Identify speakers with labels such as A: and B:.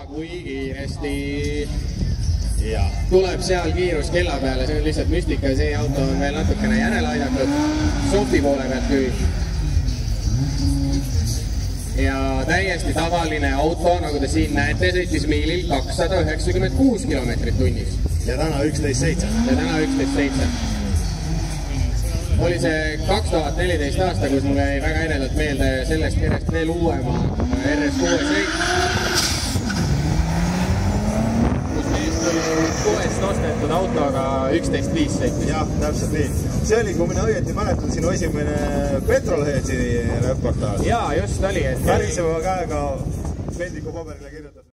A: kui kiiresti. Ja tuleb seal kiirus kella peale, see on lihtsalt müstika, see auto on veel natukene järele aidatud, softi poole pealt küll. Ja täiesti tavaline auto, nagu te siin näete, sõitis miilil 296 kilomeetrit tunnis.
B: Ja täna 11.7.
A: Ja täna 11.7. Oli see 2014 aasta, kus mul jäi väga edelikult meelde sellest järjest veel uuema RS6 sõit. Kus meest oli 6 ostetud autoga 11.5 sõitis.
B: Jah, täpselt nii. See oli, kui mina õieti mäletan, sinu esimene Petrolheadsi reportaal.
A: Jaa, just oli.
B: Päriseva käega pendiku paberile kirjutas.